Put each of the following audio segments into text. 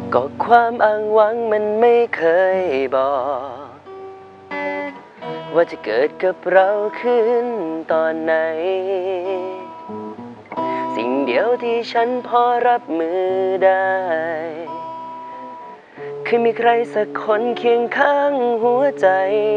ก็ความอ้างหวังมันไม่เคยบอกว่าจะเกิดกับเราขึ้นตอนไหนสิ่งเดียวที่ฉันพอรับมือได้คือมีใครสักคนเคียงข้างหัวใจ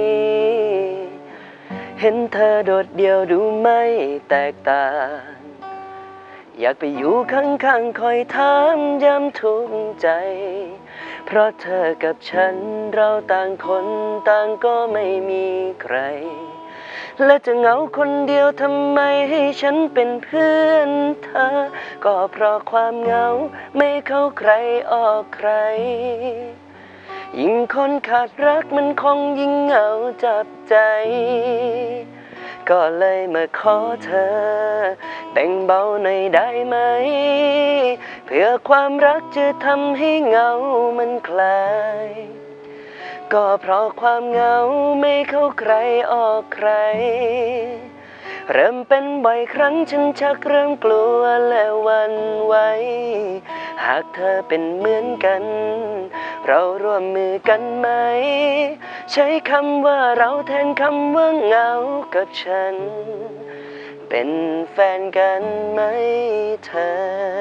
เห็นเธอโดดเดี่ยวดูไม่แตกต่างอยากไปอยู่ข้างๆคอยถามย้ำทุกใจเพราะเธอกับฉันเราต่างคนต่างก็ไม่มีใครและจะเหงาคนเดียวทำไมให้ฉันเป็นเพื่อนเธอก็เพราะความเหงาไม่เข้าใครออกใครยิ่งคนขาดรักมันคงยิ่งเหงาจับใจก็เลยมาขอเธอแบ่งเบาหน่อยได้ไหมเพื่อความรักจะทำให้เหงามันคลายก็เพราะความเหงาไม่เข้าใครออกใครเริ่มเป็นบ่อยครั้งฉันชักเริ่มกลัวและหวั่นไหวหากเธอเป็นเหมือนกันเราร่วมมือกันไหมใช้คำว่าเราแทนคำว่าเหงากับฉันเป็นแฟนกันไหมเธอ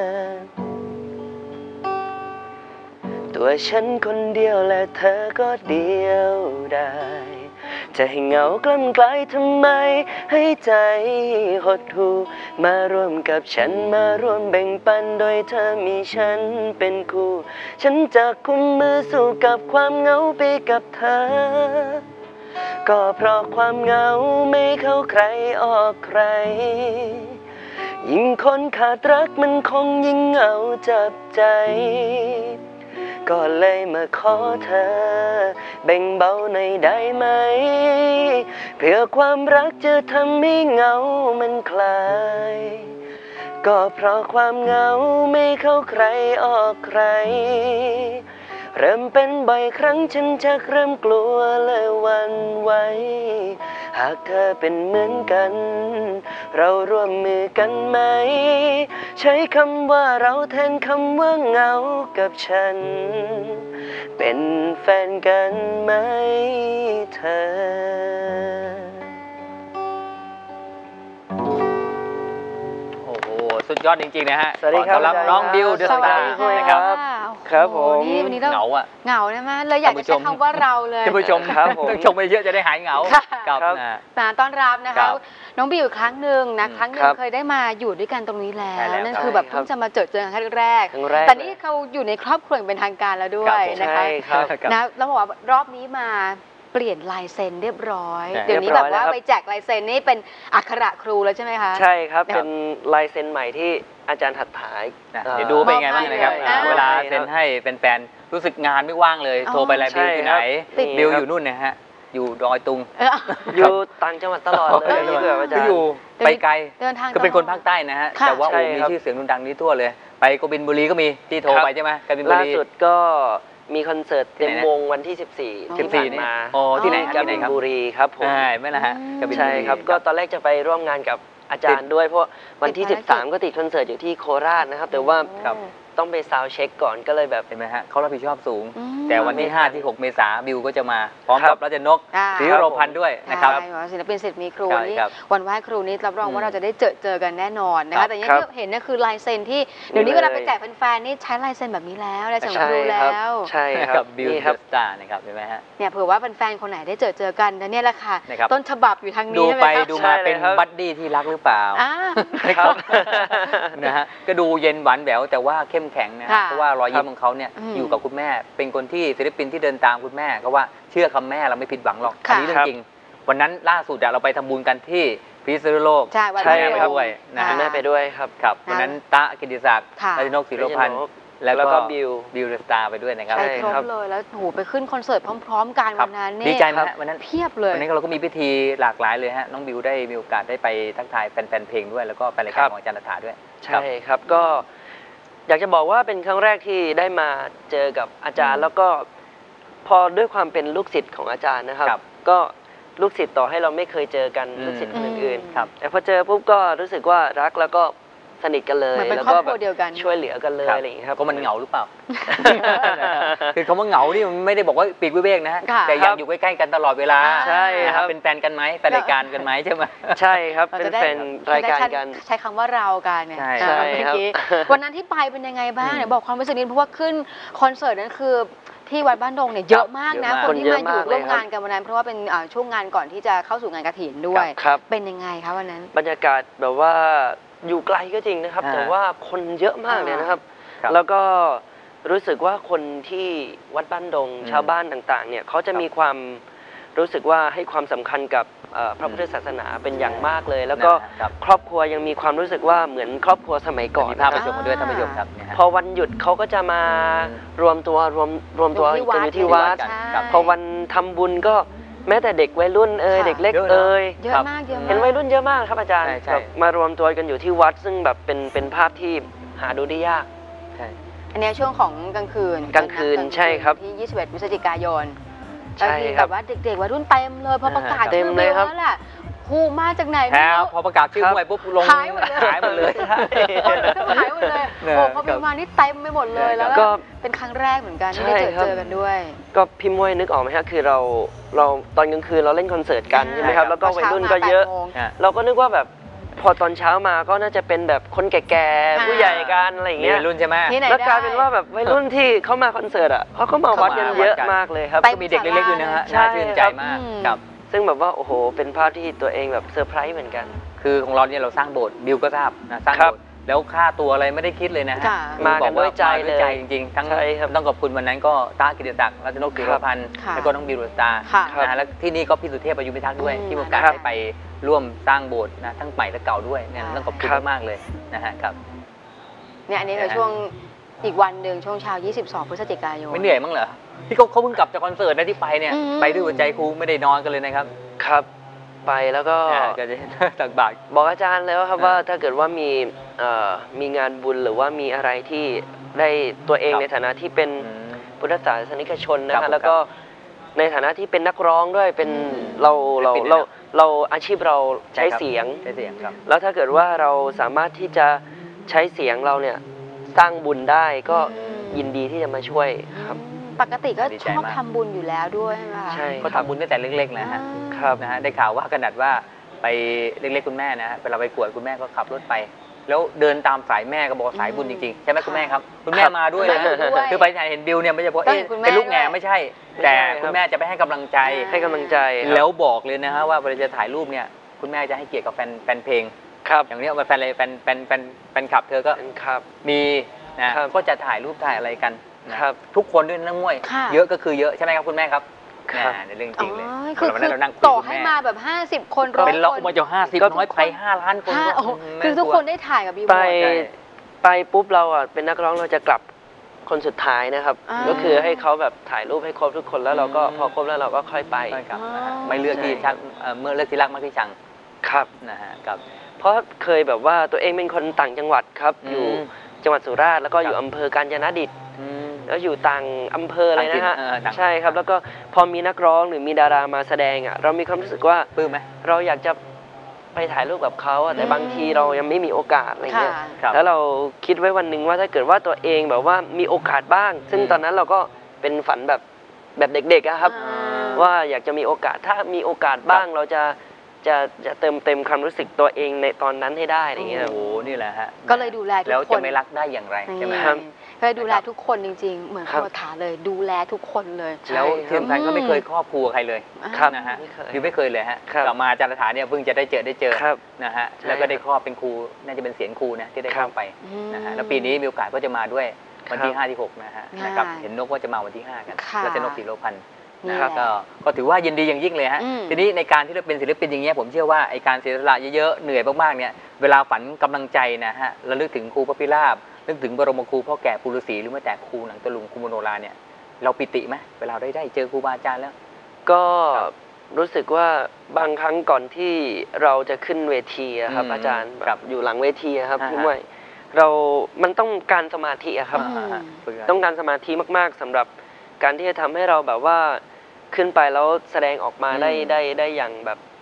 ตัวฉันคนเดียวและเธอก็เดียวได้จะให้เหงากล้ำกลายทำไมให้ใจหดหู่มาร่วมกับฉันมาร่วมแบ่งปันโดยเธอมีฉันเป็นคู่ฉันจะกุมมือสู้กับความเหงาไปกับเธอก็เพราะความเหงาไม่เข้าใครออกใครยิ่งคนขาดรักมันคงยิ่งเหงาจับใจก็เลยมาขอเธอแบ่งเบาหน่อยได้ไหมเพื่อความรักจะทำให้เหงามันคลายก็เพราะความเหงาไม่เข้าใครออกใครเริ่มเป็นบ่อยครั้งฉันชักเริ่มกลัวและหวั่นไหวหากเธอเป็นเหมือนกันเราร่วมมือกันไหมใช้คำว่าเราแทนคำว่าเหงากับฉันเป็นแฟนกันไหมเธอโอ้โหสุดยอดจริงๆนะฮะสวัสดีครับขอต้อนรับน้องบิวเดอะสตาร์นะครับครับผมนี่วันนี้เราเหงาอ่ะเหงานะแม่เลยอยากจะใช้คำว่าเราเลยท่านผู้ชมครับผมต้องชมไปเยอะจะได้หายเหงาค่ะครับครับนะมาต้อนรับนะครัคะบน้องบิวอีกครั้งหนึ่งนะครั้งหนึ่คงรับเคยได้มาอยู่ด้วยกันตรงนี้แล้ใช่วแล้วนั่นครับคือแบบใช่ครับเพิ่งจะมาเจอกันครั้งแรกครั้งแรกแต่นี่เขาอยู่ในครอบครัวอย่างเป็นทางการแล้วด้วยนะใช่คะครับนะแล้วบอกว่ารอบนี้มาเปลี่ยนลายเซ็นเรียบร้อยใช่เดี๋ยวนี้เรีแบยบบ ร้อยว่าแล้วครับไปแจกลายเซ็นนี่เป็นอักขระครูแล้วใช่ไหมคะใช่ครับครับเป็นลายเซ็นใหม่ที่อาจารย์ถัดผายนะเดี๋ยวดูเป็นไงบ้างนะครับมอบให้เลยเวลาเซ็นให้เป็นแฟนๆรู้สึกงานไม่ว่างเลยอ๋อโทรไปไลน์บิวที่ไหนติดบิวอยู่นู่นนะฮะอยู่ดอยตุงอยู่ต่างจังหวัดตลอดเลยเออเพื่ออาจารก็ย์อยู่ไปไกลเดินทางก็เป็นคนภาคใต้นะฮะค่ะแต่ว่าใช่โอ้มีครับชื่อเสียงดังนี้ทั่วเลย ไปกบินบุรีก็มีที่โทรครับไปใช่ไหมกบินบุล่ารีสุดก็มีคอนเสิร์ตที่เต็ไหนมนะวงวันที่ 14 ที่ 14 ผ่านนี่มาอ๋อที่ไหนกที่ไหนบินครับบุรีครับผมใช่ไหมล่ะฮะกบินบุใช่รีครับก็ตอนแรกจะไปร่วมงานกับอาจารย์ด้วยเพราะวันที่ติดภารกิจ 13 ก็ติดคอนเสิร์ตอยู่ที่โคราชนะครับ แต่ว่าครับต้องไปซาวด์เช็คก่อนก็เลยแบบเห็นไหมฮะเขารับผิดชอบสูงอืมแต่วันที่ 5 ที่ 6 เมษาบิวก็จะมา พร้อมครักับบ รัชนกอ่าศรีโรพันธ์ด้วยนะครับใช่ว่าศิลปินศิษย์มีครูครับนี่ครับวันไหว้ครูนี้รับรองอืมว่าเราจะได้เจอกันแน่นอนนะครัคะบแต่อยังครับที่เห็นเนี่ยคือลายเซ็นที่เดี๋ยวนี้นี่เวเลยลาไปแจกแฟนๆนี่ใช้ลายเซ็นแบบนี้แล้วลายเซ็นของใช่ครูคแล้รับวใช่คกัรับบ บิวนี่เดครัอะบสตาร์นะครับเห็นไหมฮะเนี่ยเผื่อว่าแฟนๆคนไหนได้เจอกันแต่เนี่ยแหละค่ะนะครับต้นฉบับอยู่ทางดูนี้ใช่ไหมไปครับดูใช่มาเลยเป็นครับบัดดี้ที่รักหรือเปล่าอ่าครับนะฮะก็ดูเย็นหวานแหววแต่ว่าเข้มแข็งนะค่ะเพราะว่ารอยยิ้มของเขาเนี่ยอืมอยู่กับคุณแม่ เป็นคนที่ศิลปินที่เดินตามคุณแม่ก็ว่าเชื่อคำแม่เราไม่ผิดหวังหรอกอัค่ะนนี้เรื่องจริง วันนั้นล่าสุดอะเราไปทำบุญกันที่พิษณุโลกใช่วันใช่แม่ไปครับด้วยนะค่ะฮะแม่ไปด้วยครับครับวันนั้นตะกิติศักดิ์ค่ะรัชนกศรีโรพันธ์รัชนกแล้วแล้วก็ก็บิวบิวเดอะสตาร์ไปด้วยนะครับไปใช่ครบครับเลยแล้วโหไปขึ้นคอนเสิร์ตพร้อม ๆ กันครัวับนนั้นนี่ดีใจไหมฮะวันนั้นเพียบเลยวันนี้เราก็มีพิธีหลากหลายเลยฮะน้องบิวได้มีโอกาสได้ไปทักทายแฟนๆเพลงด้วยแล้วก็แฟนรายครัการบของอาจารย์รัฐาด้วยใช่ครับก็อยากจะบอกว่าเป็นครั้งแรกที่ได้มาเจอกับอาจารย์ แล้วก็พอด้วยความเป็นลูกศิษย์ของอาจารย์นะครับครับก็ลูกศิษย์ต่อให้เราไม่เคยเจอกันอืมลูกศิษย์คนอื่นครับๆแต่พอเจอปุ๊บก็รู้สึกว่ารักแล้วก็สนิทกันเลยเหมือนเป็นแล้วครก็อบครัวเดียวกันช่วยเหลือกันเลยอะไรอย่างเงี้ยครับก็มันเหงาหรือเปล่า คือคำว่าเหงานี่มันไม่ได้บอกว่าปีกวิเวกนะฮะค่ะแต่อยากอยู่ใกล้ๆกันตลอดเวลาใช่ครับเป็นแฟนกันไหมแฟนรายการกันไหมใช่ไหมใช่ครับเราเป็นจะได้แฟนรายการกันใช้คำว่าเรากันเนี่ยใช่ใช่เมื่ครับอกี้วันนั้นที่ไปเป็นยังไงบ้างเนี่ยบอกความรู้สึกนิดเพราะว่าขึ้นคอนเสิร์ตนั้นคือที่วัดบ้านดงเนี่ยเยอะมากนะเยอะมากคนที่มาอยู่คนเยอะมากร่วมเลยครับงานกันวันนั้นเพราะว่าเป็นช่วงงานก่อนที่จะเข้าสู่งานกฐินด้วยครับเป็นยังไงคะวันนั้นบรรยากาศแบบว่าอยู่ไกลก็จริงนะครับ แต่ว่าคนเยอะมากเลยนะครับครับแล้วก็รู้สึกว่าคนที่วัดบ้านดง ชาวบ้านต่างๆเนี่ยเขาจะมีความรู้สึกว่าให้ความสำคัญกับพระพุทธศาสนาเป็นอย่างมากเลย แล้วก็ครับครอบครัวยังมีความรู้สึกว่าเหมือนครอบครัวสมัยก่อนมีภาพนะไปคชรับมกันด้วยท่านผู้ชมครับเนี่ยฮะพอวันหยุดเขาก็จะมารวมตัวกันอยู่ที่วัดกันใช่ครับพอวันทำบุญก็แม้แต่เด็กวัยรุ่นค่ะเด็กเล็กเยอะนะเยอะมากเยอะมากเห็นวัยรุ่นเยอะมากครับอาจารย์ใช่แบบมารวมตัวกันอยู่ที่วัด ซึ่งแบบเป็นภาพที่หาดูได้ยากใช่อันเนี้ยช่วงของกลางคืนกลางคืนใช่ครับที่ 21 พฤศจิกายนใช่บางทีคแบรับบว่าเด็กๆวัยรุ่นเต็มเลยพอประกาศเต็ชื่มอเลบิยว ครับแล้วแหละฮูมาจากไหนแล้ไม่วรู้พอประกาศชื่อครับมวยปุ๊บลงหายหมดเลยหายหมดเลยใช่หายหมดเลยเนี่ยโอ้พอบิวมานี่เต็มไปหมดเลยแล้วก็เป็นครั้งแรกเหมือนกันที่ได้ใช่ครับเจอกันด้วยก็พี่มวยนึกออกไหมครับคือเราตอนกลางคืนเราเล่นคอนเสิร์ตกันใช่ไหมครับใช่ครับแล้วก็วัยรุ่นก็เยอะช้ามา8โมงฮะเราก็นึกว่าแบบพอตอนเช้ามาก็น่าจะเป็นแบบคนแก่ๆผู้ใหญ่กันอะไรอย่างมีเงี้ยวัยรุ่นใช่ไหมที่ไหนแล้วกลายเป็นว่าแบบวัยรุ่นที่เขามาคอนเสิร์ตอ่ะเขาก็มาวัดกันเยอะมากเลยครับไปก็มีเด็กเล็กๆด้วยนะฮะใช่น่าชื่นใจมากอืมครับซึ่งแบบว่าโอ้โหเป็นภาพที่ตัวเองแบบเซอร์ไพรส์เหมือนกันคือของเราเนี่ยเราสร้างโบสถ์บิวก็ทราบนะสร้างครับโบสถ์แล้วค่าตัวอะไรไม่ได้คิดเลยนะฮะค่ะคือมากันบอกด้วยใจมาด้วยใจเลยจริงๆทั้งใช่ครับต้องขอบคุณวันนั้นก็ตากิติศักดิ์รัตนกศิรพันธ์ค่ะแล้วก็น้องบิวดวงตาค่ะนะฮะแล้วที่นี่ก็พี่สุเทพอายุพิทักษ์ด้วยอืมที่มีโอกาสครับได้ไปร่วมสร้างโบสถ์นะทั้งใหม่และเก่าด้วยเนี่ยใช่ต้องขอบคุณครับมากๆเลยนะฮะครับเนี่ยอันนี้คือช่วงอีกวันหนึ่งช่วงเช้า 22 พฤศจิกายนไม่เหนื่อยมั้งเหรอที่เขาเพิ่งกลับจากคอนเสิร์ตนะที่ไปเนี่ยอืมไปด้วยหัวใจครูไม่ได้นอนกันเลยนะครับครับไปแล้วก็ก็จะตักบาตรบอกอาจารย์แล้วครับอ่าว่าถ้าเกิดว่ามีงานบุญหรือว่ามีอะไรที่ได้ตัวเองครับในฐานะที่เป็นอืมพุทธศาสนิกชนนะครัฮะบแล้วก็ในฐานะที่เป็นนักร้องด้วยเป็นอืมเราศิลปินเราอาชีพเราใช้ครับเสียงใช้เสียงครับแล้วถ้าเกิดว่าเราสามารถที่จะใช้เสียงเราเนี่ยสร้างบุญได้ก็อืมยินดีที่จะมาช่วยครับปกติก็ดีชใจอบมากทำบุญอยู่แล้วด้วยใช่ไหมคะใช่ก็ทำบุญตั้งแต่เล็กๆนะฮะครับนะฮะได้ข่าวว่าขนาดว่าไปเล็กๆคุณแม่นะฮะเวลาไปกวดคุณแม่ก็ขับรถไป แล้วเดินตามสายแม่ก็บอกว่าสายบุญจริงๆใช่ไหมคุณแม่ครับคุณแม่มาด้วยนะมาด้วยคือไปเห็นบิวเนี่ยไม่ใช่เพราะต้องเห็นคุณแม่เป็นลูกแง่ด้วยไม่ใช่ แต่คุณแม่จะไปให้กำลังใจให้กำลังใจครับแล้วบอกเลยนะฮะว่าเวลาจะถ่ายรูปเนี่ยคุณแม่จะให้เกียรติกับแฟนเพลงครับอย่างเนี้ยแฟนอะไรแฟนคลับเธอก็ครับมีนะครับ ก็จะถ่ายรูปถ่ายอะไรกันนะครับ ทุกคนด้วยนะมวยค่ะเยอะก็คือเยอะใช่ไหมครับคุณแม่ครับครับในเรื่องจอ๋ริงเลยอคือวันนั้นเรานั่งคุยต่อกับให้แม่มาแบบ 50 คนร้อยเป็นล็อกคนมาจะ50 ก็น้อยไป5 ล้านคนห้าก็โอ้โหแม่คือทุกลัวคนได้ถ่ายกับบิวหมไปดไปปุ๊บเราอ่ะเป็นนักร้องเราจะกลับคนสุดท้ายนะครับอ่าก็คือให้เขาแบบถ่ายรูปให้ครบทุกคนแล้วเราก็อืมพอครบแล้วเราก็ค่อยไปใช่ครับอ๋อนะฮะไม่เลือกที่ชักเมื่อเลือกที่รักมากที่ชังครับนะฮะกับเพราะเคยแบบว่าตัวเองเป็นคนต่างจังหวัดครับ อยู่จังหวัดสุราษฎร์แล้วก็อยู่ครับอำเภอกาญจนดิตอืมแล้วอยู่ต่างอำเภออะไรนะฮะต่างถิ่นต่างใช่ครับแล้วก็พอมีนักร้องหรือมีดารามาแสดงอ่ะเรามีความรู้สึกว่าปลื้มไหมเราอยากจะไปถ่ายรูปกับเขาอะแต่อืมบางทีเรายังไม่มีโอกาสอะไรค่ะเงี้ยครับแล้วเราคิดไว้วันหนึ่งว่าถ้าเกิดว่าตัวเองแบบว่ามีโอกาสบ้าง ซึ่งอืมตอนนั้นเราก็เป็นฝันแบบเด็กๆอะครับอ่าว่าอยากจะมีโอกาสถ้ามีโอกาสบ้างเราจะเติมเต็มความรู้สึกตัวเองในตอนนั้นให้ได้อะไรเงี้ยโอ้โหนี่แหละฮะก็เลยดูแลทุกคนแล้วจะไม่รักได้อย่างไรใช่ไหมครับก็เลยดูแลทุกคนจริง ๆ เหมือนครับคำถาเลยดูแลทุกคนเลยแล้วใช่ที่สำคัญก็ไม่เคยครอบครัวใครเลยครับนะฮะไม่เคยคือไม่เคยเลยฮะครับกลับมาอาจารย์ฐานเนี่ยเพิ่งจะได้เจอครับนะฮะใช่แล้วก็ได้ครอบเป็นครูน่าจะเป็นเสียงครูนะที่ได้ครอบไปอืมนะฮะแล้วปีนี้มีโอกาสก็จะมาด้วยวันที่ครับ 5 ที่ 6 นะฮะค่ะนะครับเห็นนกว่าจะมาวันที่ 5 กันค่ะรัชนกศรีโลพันธ์นี่นะครับแหละก็ถือว่ายินดีอย่างยิ่งเลยฮะอืมทีนี้ในการที่เราเป็นศิลปินอย่างเงี้ยผมเชื่อว่าไอการเสียสละเยอะๆเหนื่อยมากๆเนี่ยเวลาฝันกำลังใจนะฮะระลึกถึงครูพระพิราบนึกถึงบรมครูพ่อแก่ปุรุษีหรือแม้แต่ครูหนังตะลุงครูมโนราเนี่ยเราปิติไหมเวลาได้เจอครูบาอาจารย์แล้วก็ครับรู้สึกว่าบางครั้งก่อนที่เราจะขึ้นเวทีอะครับอืมอาจารย์ครับอยู่หลังเวทีอะครับอ่าฮะพี่มวยมันต้องการสมาธิอะครับอืมต้องการสมาธิมากๆสำหรับการที่จะทำให้เราแบบว่าขึ้นไปแล้วแสดงออกมาอืมได้อย่างแบบ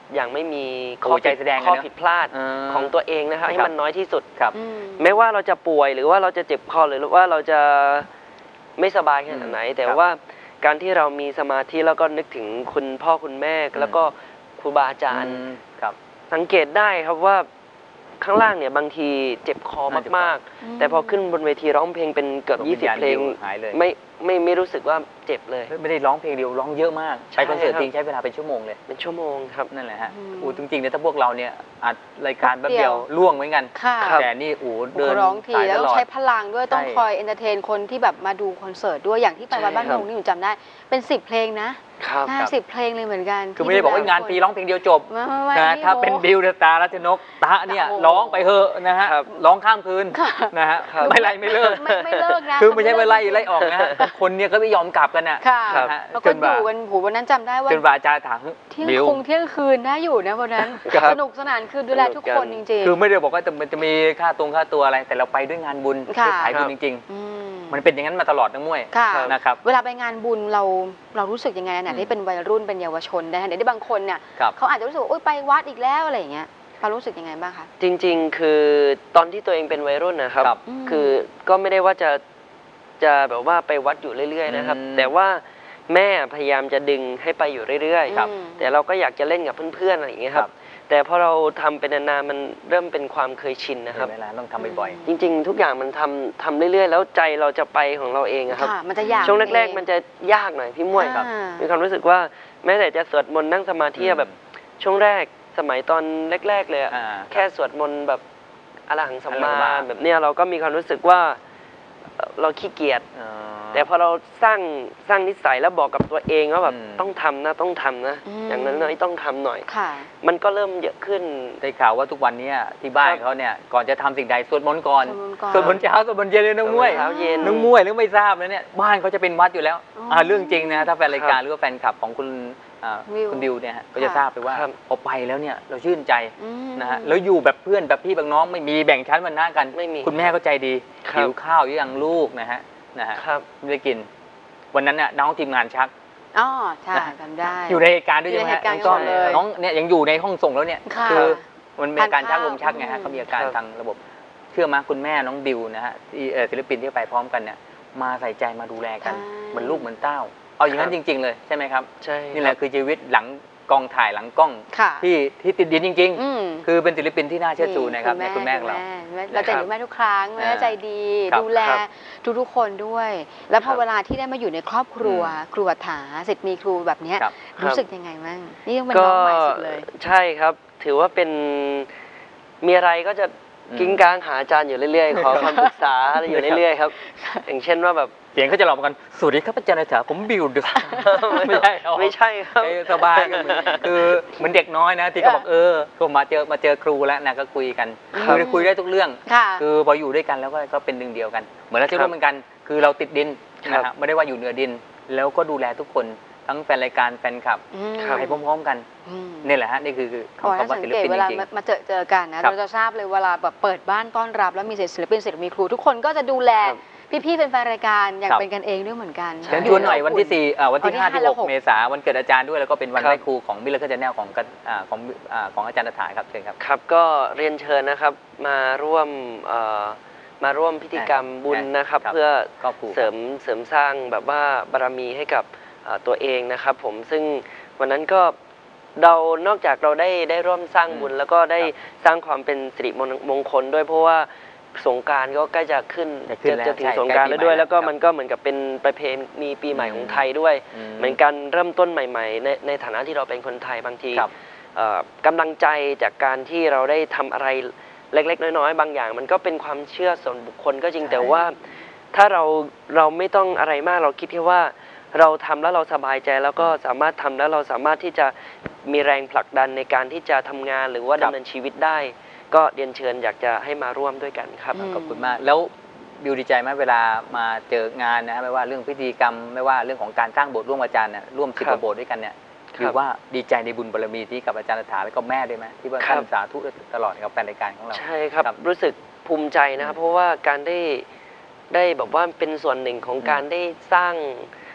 อย่างไม่มีใจแสดงข้อผิดพลาดของตัวเองนะครับให้มันน้อยที่สุดครับแม้ว่าเราจะป่วยหรือว่าเราจะเจ็บคอหรือว่าเราจะไม่สบายขนาดไหนแต่ว่าการที่เรามีสมาธิแล้วก็นึกถึงคุณพ่อคุณแม่แล้วก็ครูบาอาจารย์สังเกตได้ครับว่าข้างล่างเนี่ยบางทีเจ็บคอมากๆแต่พอขึ้นบนเวทีร้องเพลงเป็นเกือบ20เพลงไม่รู้สึกว่าเจ็บเลยไม่ได้ร้องเพลงเดียวร้องเยอะมากไปคอนเสิร์ตจริงใช้เวลาเป็นชั่วโมงเลยเป็นชั่วโมงครับนั่นแหละฮะจริงๆเนี่ยถ้าพวกเราเนี่ยอัดรายการแป๊บเดียวล่วงเหมือนกันแต่นี่เดินร้องทีแล้วใช้พลังด้วยต้องคอยเอนเตอร์เทนคนที่แบบมาดูคอนเสิร์ตด้วยอย่างที่ไปวัดบ้านดงนี่หนูจำได้เป็น10เพลงนะ10เพลงเลยเหมือนกันคือไม่ได้บอกว่างานฟรีร้องเพลงเดียวจบนะถ้าเป็นบิวเดอะสตาร์รัชนกตะเนี่ยร้องไปเถอะนะฮะร้องข้ามคืนนะฮะไม่เลิกนะคือไม่ใช่ไล่ออกนะคนเนี่ยก็ไม่ยอมกลับกันอ่ะแล้วก็อยู่กันผูวันนั้นจำได้ว่าจนอาจารย์ถามเที่ยงคืนได้อยู่นะวันนั้นสนุกสนานคือดูแลทุกคนจริงๆคือไม่ได้บอกว่าจะมีค่าตัวอะไรแต่เราไปด้วยงานบุญขายบุญจริงๆมันเป็นอย่างนั้นมาตลอดทั้งมวยนะครับเวลาไปงานบุญเรารู้สึกยังไงเนี่ยที่เป็นวัยรุ่นเป็นเยาวชนได้เดี๋ยวบางคนเนี่ยเขาอาจจะรู้สึกว่าไปวัดอีกแล้วอะไรอย่างเงี้ยเรารู้สึกยังไงบ้างคะจริงๆคือตอนที่ตัวเองเป็นวัยรุ่นนะครับคือก็ไม่ได้ว่าจะแบบว่าไปวัดอยู่เรื่อยๆนะครับแต่ว่าแม่พยายามจะดึงให้ไปอยู่เรื่อยๆแต่เราก็อยากจะเล่นกับเพื่อนๆอะไรอย่างเงี้ยครับแต่พอเราทำเป็นนานๆมันเริ่มเป็นความเคยชินนะครับเวลาต้องทำบ่อยๆจริงๆทุกอย่างมันทำเรื่อยๆแล้วใจเราจะไปของเราเองครับมันจะยากช่วงแรกๆมันจะยากหน่อยพี่ม้วยครับมีความรู้สึกว่าแม้แต่จะสวดมนต์นั่งสมาธิแบบช่วงแรกสมัยตอนแรกๆเลยแค่สวดมนต์แบบอรหังสัมมาแบบเนี้ยเราก็มีความรู้สึกว่าเราขี้เกียจแต่พอเราสร้างนิสัยแล้วบอกกับตัวเองว่าแบบต้องทำนะอย่างนั้นต้องทำหน่อยมันก็เริ่มเยอะขึ้นได้ข่าวว่าทุกวันนี้ที่บ้านเขาเนี่ยก่อนจะทำสิ่งใดสวดมนต์ก่อนสวดมนต์เช้าสวดมนต์เย็นเลยน้องม้วยน้องม้วยหรือไม่ทราบแล้วเนี่ยบ้านเขาจะเป็นวัดอยู่แล้วเรื่องจริงนะถ้าแฟนรายการหรือว่าแฟนคลับของคุณดิวเนี่ยก็จะทราบไปว่าพอไปแล้วเนี่ยเราชื่นใจนะฮะแล้วอยู่แบบเพื่อนแบบพี่แบบน้องไม่มีแบ่งชั้นวรรณะกันคุณแม่ก็ใจดีหิวข้าวยังลูกนะฮะไม่ได้กินวันนั้นเนี่ยน้องทีมงานชักใช่จำได้อยู่ในเหตุการณ์ด้วยใช่ไหมน้องเนี่ยยังอยู่ในห้องส่งแล้วเนี่ยคือมันมีอาการชักลมชักไงฮะเขามีอาการทางระบบเชื่อมั้ยคุณแม่น้องดิวนะฮะศิลปินที่ไปพร้อมกันเนี่ยมาใส่ใจมาดูแลกันเหมือนลูกเหมือนเต้าเอาอย่างนั้นจริงๆเลยใช่ไหมครับใช่นี่แหละคือชีวิตหลังกองถ่ายหลังกล้องที่ติดดินจริงๆคือเป็นศิลปินที่น่าเชื่อถือนะครับในคุณแม่ของเราจะอยู่แม่ทุกครั้งแม่ใจดีดูแลทุกๆคนด้วย แล้วพอเวลาที่ได้มาอยู่ในครอบครัวครูอัฏฐาศิษย์มีครูแบบนี้รู้สึกยังไงบ้างนี่มันน้องใหม่สุดเลยใช่ครับถือว่าเป็นมีอะไรก็จะกิ้งก้างหาอาจารย์อยู่เรื่อยๆขอคำปรึกษาอะไรอยู่เรื่อยๆครับอย่างเช่นว่าแบบเสียงเขาจะหลอกกันสวัสดีครับอาจารย์จ๋าผมบิวดึกไม่ใช่ครับสบายกันคือเหมือนเด็กน้อยนะที่เขาบอกก็มาเจอครูแล้วนะก็คุยกันคุยได้ทุกเรื่องคือพออยู่ด้วยกันแล้วก็เป็นหนึ่งเดียวกันเหมือนเราเชื่อเหมือนกันคือเราติดดินนะครับไม่ได้ว่าอยู่เหนือดินแล้วก็ดูแลทุกคนทั้งแฟนรายการแฟนคลับไปพร้อมๆกันนี่แหละฮะนี่คือคำว่าศิลปินจริงๆมาเจอกันนะเราจะทราบเลยเวลาแบบเปิดบ้านต้อนรับแล้วมีศิลปินศิลปินครูทุกคนก็จะดูแลพี่ๆเป็นแฟนรายการอย่างเป็นกันเองด้วยเหมือนกันเชิญชวนหน่อยวันที่4วันที่5ที่6เมษายนวันเกิดอาจารย์ด้วยแล้วก็เป็นวันไหว้ครูของมิลเลอร์แชนแนลของอาจารย์ณฐาครับเชิญครับครับก็เรียนเชิญนะครับมาร่วมพิธีกรรมบุญนะครับเพื่อเสริมสร้างแบบว่าบารมีให้กับตัวเองนะครับผมซึ่งวันนั้นก็นอกจากเราได้ร่วมสร้างบุญแล้วก็ได้สร้างความเป็นสิริมงคลด้วยเพราะว่าสงกรานต์ก็ใกล้จะขึ้นจะถึงสงกรานต์แล้วด้วยแล้วก็มันก็เหมือนกับเป็นประเพณีปีใหม่ของไทยด้วยเหมือนกันเริ่มต้นใหม่ๆในฐานะที่เราเป็นคนไทยบางทีกำลังใจจากการที่เราได้ทำอะไรเล็กๆน้อยๆบางอย่างมันก็เป็นความเชื่อส่วนบุคคลก็จริงแต่ว่าถ้าเราไม่ต้องอะไรมากเราคิดแค่ว่าเราทำแล้วเราสบายใจแล้วก็สามารถทำแล้วเราสามารถที่จะมีแรงผลักดันในการที่จะทำงานหรือว่าดำเนินชีวิตได้ก็เรียนเชิญอยากจะให้มาร่วมด้วยกันครับขอบคุณมากแล้วบิวดีใจไหมเวลามาเจองานนะไม่ว่าเรื่องพิธีกรรมไม่ว่าเรื่องของการสร้างโบสถ์ร่วมอาจารย์เนี่ยร่วม10 กว่าโบสถ์ด้วยกันเนี่ยถือว่าดีใจในบุญบารมีที่กับอาจารย์ณฐาและก็แม่ด้วยไหมที่ว่าท่านสาธุตลอดกับแฟนรายการของเราใช่ครับรู้สึกภูมิใจนะครับเพราะว่าการได้แบบว่าเป็นส่วนหนึ่งของการได้สร้าง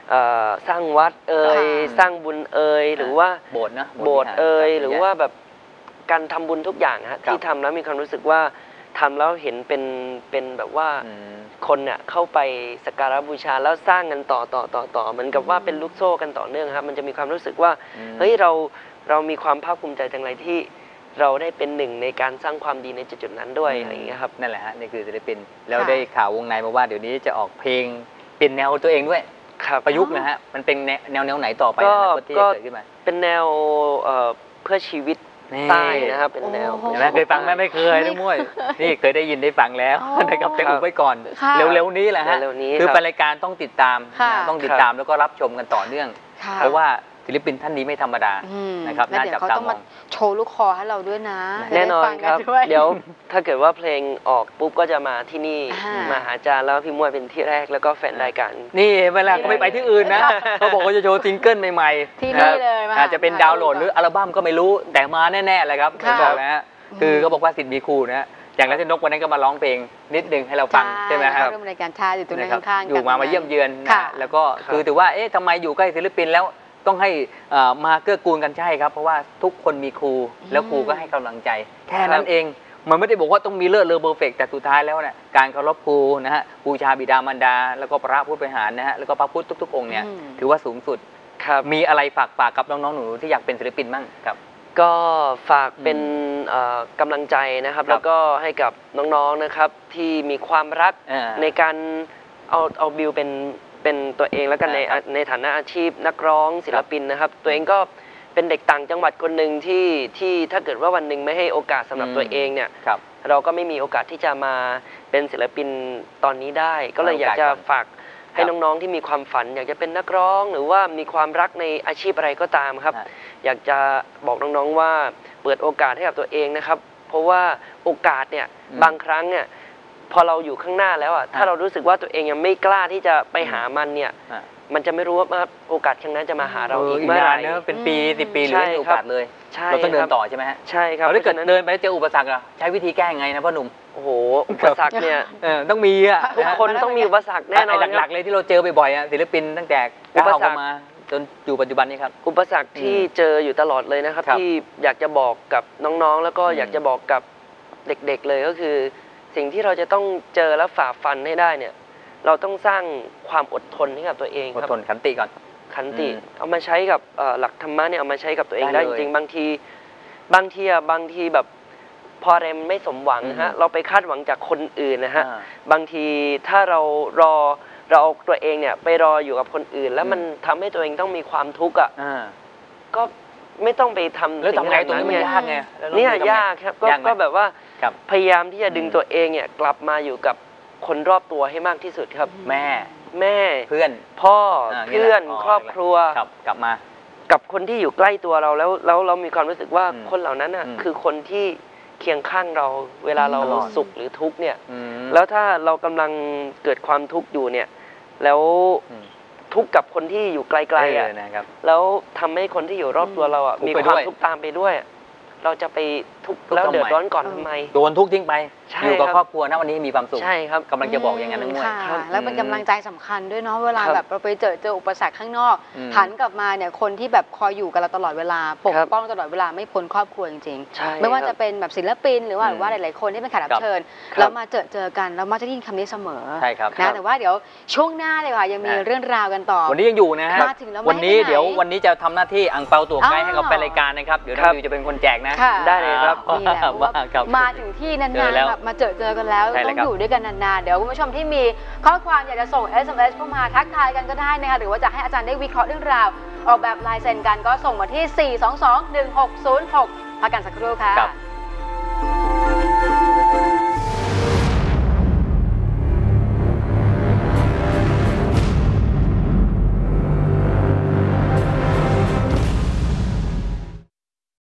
สร้างวัดสร้างบุญหรือว่าโบสถ์นะโบสถ์หรือว่าแบบการทำบุญทุกอย่างฮะที่ทำแล้วมีความรู้สึกว่าทำแล้วเห็นเป็นแบบว่าคนเนี่ยเข้าไปสักการะบูชาแล้วสร้างกันต่อเหมือนกับว่าเป็นลูกโซ่กันต่อเนื่องครับมันจะมีความรู้สึกว่าเฮ้ยเรามีความภาคภูมิใจจังไรที่เราได้เป็นหนึ่งในการสร้างความดีในจุดนั้นด้วยอะไรอย่างเงี้ยครับนั่นแหละฮะนี่คือศิลปินแล้วได้ข่าววงในมาว่าเดี๋ยวนี้จะออกเพลงเป็นแนวตัวเองด้วยประยุกต์นะฮะมันเป็นแนวไหนต่อไปนะที่เกิดขึ้นมาเป็นแนวเพื่อชีวิตใต้นะครับเป็นแนวเคยฟังไหมไม่เคยทั้งมวยนี่เคยได้ยินได้ฟังแล้วนะครับแต่อุบไว้ก่อนเร็วๆนี้แหละฮะคือรายการต้องติดตามแล้วก็รับชมกันต่อเนื่องเพราะว่าศิลปินท่านนี้ไม่ธรรมดานะครับน่าจับตามองโชว์ลูกคอให้เราด้วยนะแน่นอนครับเดี๋ยวถ้าเกิดว่าเพลงออกปุ๊บก็จะมาที่นี่มาหาอาจารย์แล้วพี่มวยเป็นที่แรกแล้วก็แฟนรายการนี่เวลาเขาไม่ไปที่อื่นนะเขาบอกว่าจะโชว์ซิงเกิลใหม่ๆที่นี่เลยอาจจะเป็นดาวน์โหลดหรืออัลบั้มก็ไม่รู้แต่มาแน่ๆเลยครับผมบอกนะฮะคือเขาบอกว่าสิทธิ์มีครูนะอย่างรัชนกวันนั้นก็มาร้องเพลงนิดนึงให้เราฟังใช่ไหมครับร่วมรายการชาอยู่ตรงนั้นข้างๆอยู่มาเยี่ยมเยือนนะแล้วก็คือถือว่าทำไมอยู่ใกล้ศิลปินแล้วต้องให้มาเกื้อกูลกันใช่ครับเพราะว่าทุกคนมีครูแล้วครูก็ให้กำลังใจแค่นั้นเองมันไม่ได้บอกว่าต้องมีเลิศเลอเพอร์เฟกต์แต่สุดท้ายแล้วเนี่ยการเคารพครูนะฮะบูชาบิดามารดาแล้วก็พระผู้บริหารนะฮะแล้วก็พระพุทธทุกๆองค์เนี่ยถือว่าสูงสุดมีอะไรฝากกับน้องๆหนูที่อยากเป็นศิลปินบ้างครับก็ฝากเป็นกำลังใจนะครับแล้วก็ให้กับน้องๆนะครับที่มีความรักในการเอาบิวเป็นตัวเองแล้วกันในฐานะอาชีพนักร้องศิลปินนะครับตัวเองก็เป็นเด็กต่างจังหวัดคนหนึ่งที่ถ้าเกิดว่าวันหนึ่งไม่ให้โอกาสสำหรับตัวเองเนี่ยเราก็ไม่มีโอกาสที่จะมาเป็นศิลปินตอนนี้ได้ก็เลยอยากจะฝากให้น้องๆที่มีความฝันอยากจะเป็นนักร้องหรือว่ามีความรักในอาชีพอะไรก็ตามครับอยากจะบอกน้องๆว่าเปิดโอกาสให้กับตัวเองนะครับเพราะว่าโอกาสเนี่ยบางครั้งเนี่ยพอเราอยู่ข้างหน้าแล้วถ้าเรารู้สึกว่าตัวเองยังไม่กล้าที่จะไปหามันเนี่ยมันจะไม่รู้ว่าโอกาสข้างหน้าจะมาหาเราอีกเมื่อไหร่เป็นปี10 ปีหรือไม่มีโอกาสเลยเราต้องเดินต่อใช่ไหมฮะใช่ครับถ้าเกิดเดินไปแล้วเจออุปสรรคใช้วิธีแก้ยังไงนะพ่อหนุ่มโอ้โหอุปสรรคเนี่ยต้องมีทุกคนต้องมีอุปสรรคแน่นอนหลักๆเลยที่เราเจอบ่อยๆศิลปินตั้งแต่ก้าวเข้ามาจนอยู่ปัจจุบันนี้ครับอุปสรรคที่เจออยู่ตลอดเลยนะครับที่อยากจะบอกกับน้องๆแล้วก็อยากจะบอกกับเด็กๆเลยก็คือสิ่งที่เราจะต้องเจอและฝ่าฟันให้ได้เนี่ยเราต้องสร้างความอดทนให้กับตัวเองครับอดทนขันติก่อนขันติเอามาใช้กับหลักธรรมะเนี่ยเอามาใช้กับตัวเองได้จริงๆบางทีแบบพออะไรมันไม่สมหวังนะฮะเราไปคาดหวังจากคนอื่นนะฮะบางทีถ้าเราเอาตัวเองเนี่ยไปรออยู่กับคนอื่นแล้วมันทำให้ตัวเองต้องมีความทุกข์ก็ไม่ต้องไปทำแล้วทำไงตรงนี้มันยากไงเนี่ยยากครับก็แบบว่าพยายามที่จะดึงตัวเองเนี่ยกลับมาอยู่กับคนรอบตัวให้มากที่สุดครับแม่เพื่อนพ่อเพื่อนครอบครัวกลับมากับคนที่อยู่ใกล้ตัวเราแล้วเรามีความรู้สึกว่าคนเหล่านั้นคือคนที่เคียงข้างเราเวลาเราสุขหรือทุกข์เนี่ยแล้วถ้าเรากำลังเกิดความทุกข์อยู่เนี่ยแล้วทุกข์กับคนที่อยู่ไกลๆนะครับแล้วทำให้คนที่อยู่รอบตัวเรามีความทุกข์ตามไปด้วยเราจะไปทุกข์แล้วเดือดร้อนก่อนทำไมโดนทุกข์ทิ้งไปอยู่กับครอบครัวนะวันนี้มีความสุขใช่ครับกำลังจะบอกอย่างนั้นทั้งหมดแล้วเป็นกำลังใจสำคัญด้วยเนาะเวลาแบบเราไปเจออุปสรรคข้างนอกหันกลับมาเนี่ยคนที่แบบคอยอยู่กับเราตลอดเวลาปกป้องตลอดเวลาไม่พ้นครอบครัวจริงๆไม่ว่าจะเป็นแบบศิลปินหรือว่าหลายๆคนที่เป็นแขกรับเชิญแล้วมาเจอกันเรามักจะได้ยินคำนี้เสมอใช่ครับนะแต่ว่าเดี๋ยวช่วงหน้าเลยค่ะยังมีเรื่องราวกันต่อวันนี้ยังอยู่นะฮะวันนี้จะทำหน้าที่อังเปาตัวใกล้ให้กับแฟนรายการนะครับเดี๋ยวน้องวิวจะเป็นคนแจกนะได้เลยครับมาถึงที่นานๆแบบมาเจอกันแล้วต้องอยู่ด้วยกันนานๆเดี๋ยวคุณผู้ชมที่มีข้อความอยากจะส่ง SMS เข้ามาทักทายกันก็ได้นะคะหรือว่าจะให้อาจารย์ได้วิเคราะห์เรื่องราวออกแบบลายเซ็นกันก็ส่งมาที่ 422-1606 พักกันสักครู่ค่ะ